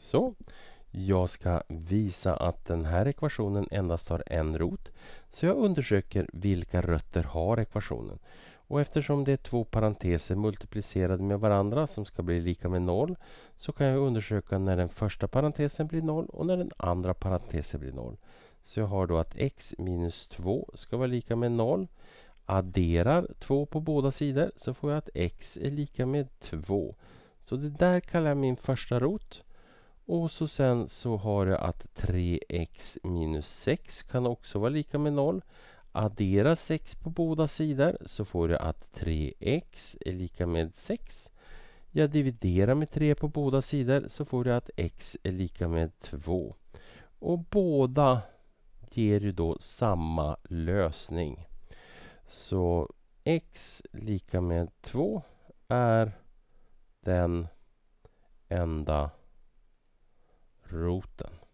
Så, jag ska visa att den här ekvationen endast har en rot. Så jag undersöker vilka rötter har ekvationen. Och eftersom det är två parenteser multiplicerade med varandra som ska bli lika med 0, så kan jag undersöka när den första parentesen blir 0 och när den andra parentesen blir 0. Så jag har då att x minus 2 ska vara lika med 0. Adderar 2 på båda sidor så får jag att x är lika med 2. Så det där kallar jag min första rot. Och så sen så har jag att 3x minus 6 kan också vara lika med 0. Addera 6 på båda sidor så får jag att 3x är lika med 6. Jag dividerar med 3 på båda sidor så får jag att x är lika med 2. Och båda ger ju då samma lösning. Så x lika med 2 är den enda roten.